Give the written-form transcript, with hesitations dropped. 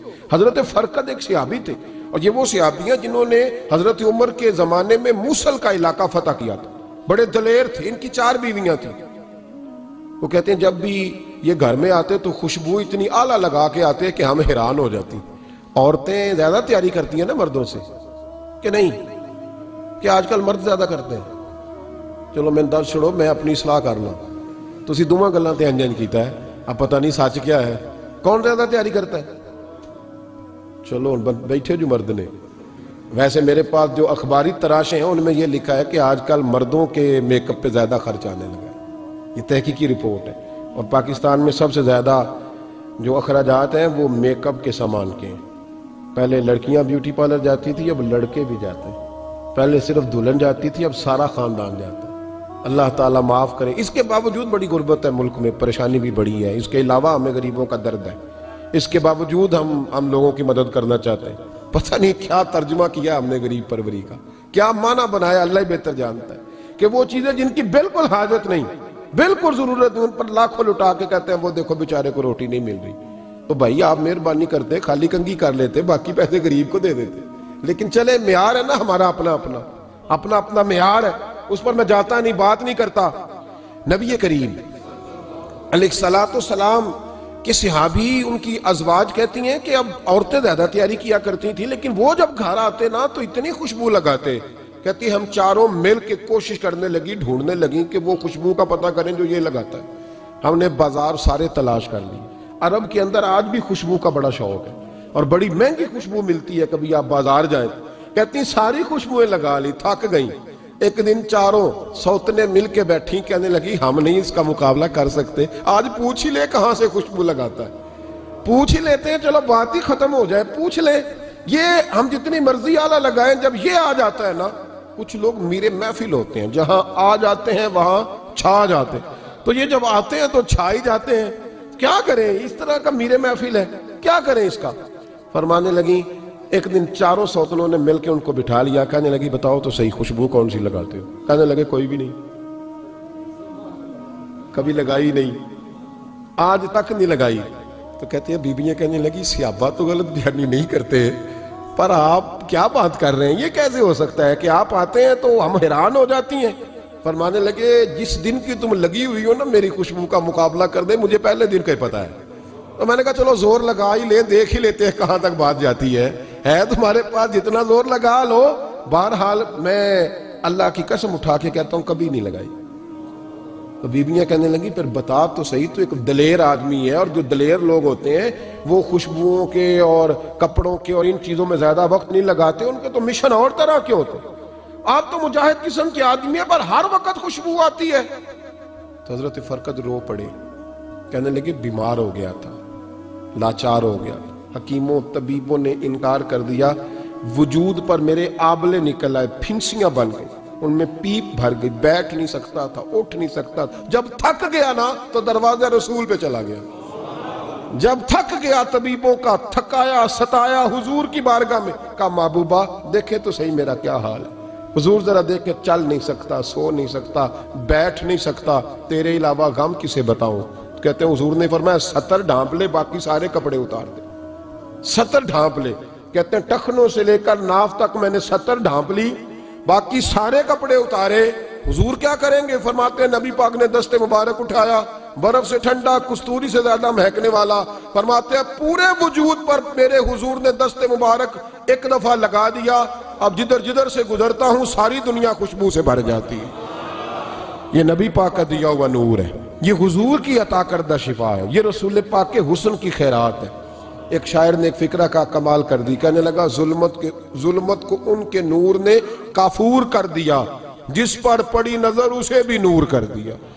حضرت فرقد ایک صحابی تھے، اور یہ وہ صحابی ہیں جنہوں نے حضرت عمر کے زمانے میں موصل کا علاقہ فتح کیا تھا، بڑے دلیر تھے، ان کی 4 بیویاں تھیں۔ وہ کہتے ہیں جب بھی یہ گھر میں آتے تو خوشبو اتنی اعلیٰ لگا کے آتے کہ ہم حیران ہو جاتی۔ عورتیں زیادہ تیاری کرتی ہیں نا مردوں سے کہ نہیں، کہ آج کل مرد زیادہ کرتے ہیں۔ چلو میں درد چھڑو، میں اپنی اصلاح کرنا، تسی دوواں گلاں تے انجن کیتا ہے، اب پتہ نہیں سچ کیا ہے، کون زیادہ تیاری کرتا ہے؟ چلو بیٹھے جو مرد نے، ویسے میرے پاس جو اخباری تراشیں ہیں ان میں یہ لکھا ہے کہ آج کل مردوں کے میک اپ پہ زیادہ خرچ آنے لگا ہے، یہ تحقیقی رپورٹ ہے، اور پاکستان میں سب سے زیادہ جو اخراجات ہیں وہ میک اپ کے سامان کے ہیں۔ پہلے لڑکیاں بیوٹی پارلر جاتی تھی، اب لڑکے بھی جاتے ہیں۔ پہلے صرف دلہن جاتی تھی، اب سارا خاندان جاتا ہے۔ اللہ تعالیٰ معاف کرے۔ اس کے باوجود بڑی غربت ہے ملک میں، پریشانی بھی بڑی ہے، اس کے علاوہ ہمیں غریبوں کا درد ہے، اس کے باوجود ہم لوگوں کی مدد کرنا چاہتے ہیں۔ پتہ نہیں کیا ترجمہ کیا ہم نے غریب پروری کا، کیا معنی بنایا، اللہ ہی بہتر جانتا ہے، کہ وہ چیزیں جن کی بالکل حاجت نہیں، بالکل ضرورت نہیں، ان پر لاکھوں لٹا کے کہتے ہیں وہ دیکھو بیچارے کو روٹی نہیں مل رہی۔ تو بھائی آپ مہربانی کرتے، خالی کنگھی کر لیتے، باقی پیسے غریب کو دے دیتے۔ لیکن چلے معیار ہے نا ہمارا اپنا معیار ہے، اس پر میں جاتا نہیں، بات نہیں کرتا۔ نبی کریم علیہ السلام کے صحابی، ان کی ازواج کہتی ہیں کہ اب عورتیں زیادہ تیاری کیا کرتی تھیں، لیکن وہ جب گھر آتے نا تو اتنی خوشبو لگاتے، کہتی ہم چاروں مل کے کوشش کرنے لگی، ڈھونڈنے لگی کہ وہ خوشبو کا پتہ کریں جو یہ لگاتا ہے۔ ہم نے بازار سارے تلاش کر لی۔ عرب کے اندر آج بھی خوشبو کا بڑا شوق ہے، اور بڑی مہنگی خوشبو ملتی ہے، کبھی آپ بازار جائیں، کہتی ساری خوشبوئیں لگا لی، تھک گئیں۔ ایک دن چاروں سوتنے مل کے بیٹھی، کہنے لگی ہم نہیں اس کا مقابلہ کر سکتے، آج پوچھ ہی لے کہاں سے خوشبو لگاتا ہے، پوچھ ہی لیتے ہیں، چلو بات ہی ختم ہو جائے، پوچھ لیں۔ یہ ہم جتنی مرضی اعلیٰ لگائیں، جب یہ آ جاتا ہے نا، کچھ لوگ میرے محفل ہوتے ہیں، جہاں آ جاتے ہیں وہاں چھا جاتے ہیں، تو یہ جب آتے ہیں تو چھا ہی جاتے ہیں۔ کیا کریں، اس طرح کا میرے محفل ہے، کیا کریں اس کا؟ فرمانے لگی ایک دن چاروں سوتنوں نے مل کے ان کو بٹھا لیا، کہنے لگی بتاؤ تو صحیح خوشبو کون سی لگاتے ہو؟ کہنے لگے کوئی بھی نہیں، کبھی لگائی نہیں، آج تک نہیں لگائی۔ تو کہتے ہیں بیویاں کہنے لگی صحابہ تو غلط بیانی نہیں کرتے، پر آپ کیا بات کر رہے ہیں، یہ کیسے ہو سکتا ہے کہ آپ آتے ہیں تو ہم حیران ہو جاتی ہیں؟ فرمانے لگے جس دن کی تم لگی ہوئی ہو نا میری خوشبو کا مقابلہ کر دے، مجھے پہلے دن کا ہی پتا ہے۔ تو میں نے کہا چلو زور لگا ہی لے، دیکھ ہی لیتے ہیں کہاں تک بات جاتی ہے تمہارے پاس جتنا زور لگا لو۔ بہرحال میں اللہ کی قسم اٹھا کے کہتا ہوں کبھی نہیں لگائی۔ تو بیویاں کہنے لگی پھر بتا تو صحیح، تو ایک دلیر آدمی ہے، اور جو دلیر لوگ ہوتے ہیں وہ خوشبوؤں کے اور کپڑوں کے اور ان چیزوں میں زیادہ وقت نہیں لگاتے، ان کے تو مشن اور طرح کے ہوتے ہیں۔ آپ تو مجاہد قسم کے آدمی ہیں، پر ہر وقت خوشبو آتی ہے۔ تو حضرت فرقد رو پڑے، کہنے لگے بیمار ہو گیا تھا، لاچار ہو گیا، حکیموں طبیبوں نے انکار کر دیا، وجود پر میرے آبلے نکل آئے، پھنسیاں بن گئی، ان میں پیپ بھر گئی، بیٹھ نہیں سکتا تھا، اٹھ نہیں سکتا تھا۔ جب تھک گیا نا تو دروازہ رسول پہ چلا گیا، جب تھک گیا طبیبوں کا تھکایا ستایا حضور کی بارگاہ میں، کہا محبوبہ دیکھے تو صحیح میرا کیا حال ہے۔ حضور ذرا دیکھ کے، چل نہیں سکتا، سو نہیں سکتا، بیٹھ نہیں سکتا، تیرے علاوہ غم کسے بتاؤں؟ کہتے ہیں حضور نے فرمایا 70 ڈھانپ لے، باقی سارے کپڑے اتار دے۔ 70 ڈھانپ لے، کہتے ہیں ٹخنوں سے لے کر ناف تک میں نے 70 ڈھانپ لی، باقی سارے کپڑے اتارے۔ حضور کیا کریں گے؟ فرماتے ہیں نبی پاک نے دست مبارک اٹھایا، برف سے ٹھنڈا، کستوری سے زیادہ مہکنے والا، فرماتے ہیں پورے وجود پر میرے حضور نے دست مبارک ایک دفعہ لگا دیا، اب جدھر جدھر سے گزرتا ہوں ساری دنیا خوشبو سے بھر جاتی ہے۔ یہ نبی پاک کا دیا ہوا نور ہے، یہ حضور کی عطا کردہ شفا ہے، یہ رسول پاک کے حسن کی خیرات ہے۔ ایک شاعر نے ایک فقرہ کا کمال کر دی، کہنے لگا ظلمت کو ان کے نور نے کافور کر دیا، جس پر پڑی نظر اسے بھی نور کر دیا۔